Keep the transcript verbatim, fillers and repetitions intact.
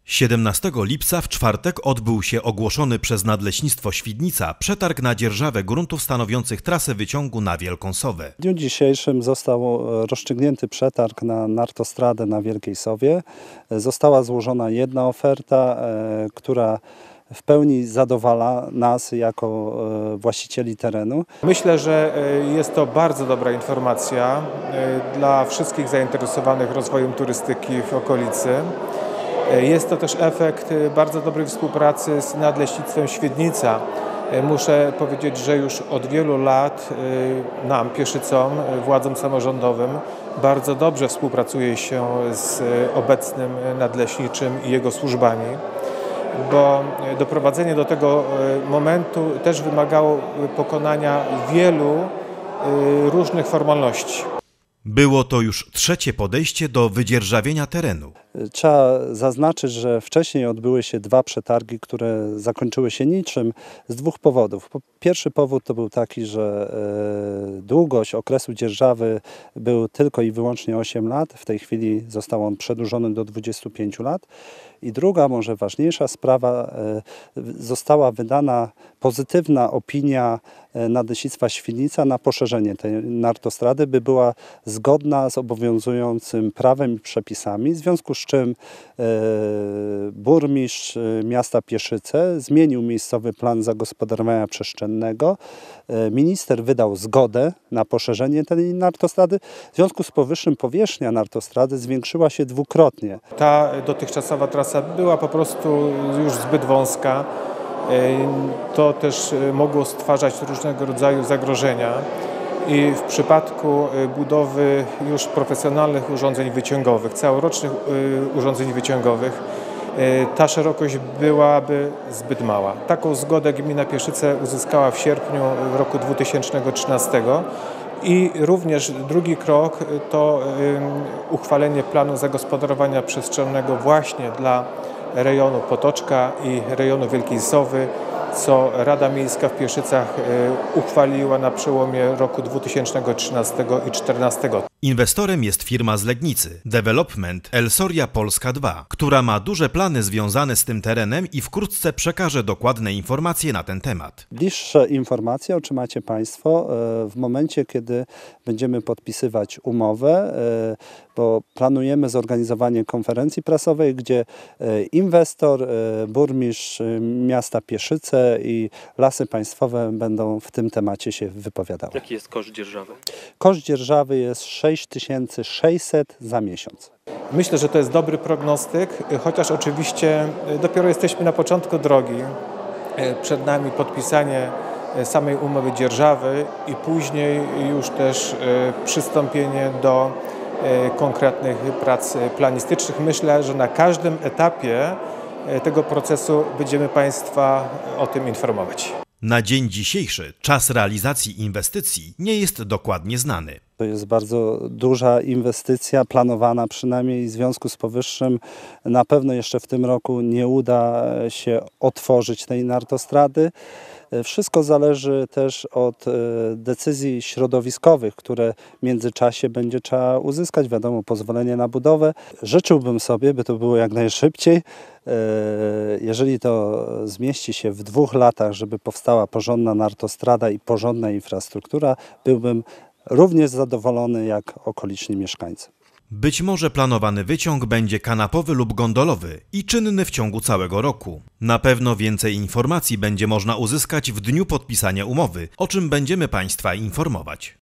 siedemnastego lipca w czwartek odbył się ogłoszony przez Nadleśnictwo Świdnica przetarg na dzierżawę gruntów stanowiących trasę wyciągu na Wielką Sowę. W dniu dzisiejszym został rozstrzygnięty przetarg na nartostradę na Wielkiej Sowie. Została złożona jedna oferta, która w pełni zadowala nas jako właścicieli terenu. Myślę, że jest to bardzo dobra informacja dla wszystkich zainteresowanych rozwojem turystyki w okolicy. Jest to też efekt bardzo dobrej współpracy z Nadleśnictwem Świdnica. Muszę powiedzieć, że już od wielu lat nam, Pieszycom, władzom samorządowym, bardzo dobrze współpracuje się z obecnym nadleśniczym i jego służbami, bo doprowadzenie do tego momentu też wymagało pokonania wielu różnych formalności. Było to już trzecie podejście do wydzierżawienia terenu. Trzeba zaznaczyć, że wcześniej odbyły się dwa przetargi, które zakończyły się niczym z dwóch powodów. Pierwszy powód to był taki, że długość okresu dzierżawy był tylko i wyłącznie osiem lat. W tej chwili został on przedłużony do dwudziestu pięciu lat. I druga, może ważniejsza sprawa, została wydana pozytywna opinia Nadleśnictwa Świdnica na poszerzenie tej nartostrady, by była zgodna z obowiązującym prawem i przepisami, w związku z czym burmistrz miasta Pieszyce zmienił miejscowy plan zagospodarowania przestrzennego. Minister wydał zgodę na poszerzenie tej nartostrady. W związku z powyższym powierzchnia nartostrady zwiększyła się dwukrotnie. Ta dotychczasowa trasa była po prostu już zbyt wąska. To też mogło stwarzać różnego rodzaju zagrożenia i w przypadku budowy już profesjonalnych urządzeń wyciągowych, całorocznych urządzeń wyciągowych, ta szerokość byłaby zbyt mała. Taką zgodę gmina Pieszyce uzyskała w sierpniu roku dwa tysiące trzynastego i również drugi krok to uchwalenie planu zagospodarowania przestrzennego właśnie dla rejonu Potoczka i rejonu Wielkiej Sowy, co Rada Miejska w Pieszycach uchwaliła na przełomie roku dwa tysiące trzynastego i dwa tysiące czternastego. Inwestorem jest firma z Legnicy, Development Elsoria Polska dwa, która ma duże plany związane z tym terenem i wkrótce przekaże dokładne informacje na ten temat. Bliższe informacje otrzymacie Państwo w momencie, kiedy będziemy podpisywać umowę, bo planujemy zorganizowanie konferencji prasowej, gdzie inwestor, burmistrz miasta Pieszyce i Lasy Państwowe będą w tym temacie się wypowiadały. Jaki jest koszt dzierżawy? Koszt dzierżawy jest sześć tysięcy sześćset za miesiąc. Myślę, że to jest dobry prognostyk, chociaż oczywiście dopiero jesteśmy na początku drogi. Przed nami podpisanie samej umowy dzierżawy i później już też przystąpienie do konkretnych prac planistycznych. Myślę, że na każdym etapie tego procesu będziemy Państwa o tym informować. Na dzień dzisiejszy czas realizacji inwestycji nie jest dokładnie znany. To jest bardzo duża inwestycja, planowana przynajmniej, w związku z powyższym na pewno jeszcze w tym roku nie uda się otworzyć tej nartostrady. Wszystko zależy też od decyzji środowiskowych, które w międzyczasie będzie trzeba uzyskać. Wiadomo, pozwolenie na budowę. Życzyłbym sobie, by to było jak najszybciej. Jeżeli to zmieści się w dwóch latach, żeby powstała porządna nartostrada i porządna infrastruktura, byłbym również zadowolony jak okoliczni mieszkańcy. Być może planowany wyciąg będzie kanapowy lub gondolowy i czynny w ciągu całego roku. Na pewno więcej informacji będzie można uzyskać w dniu podpisania umowy, o czym będziemy Państwa informować.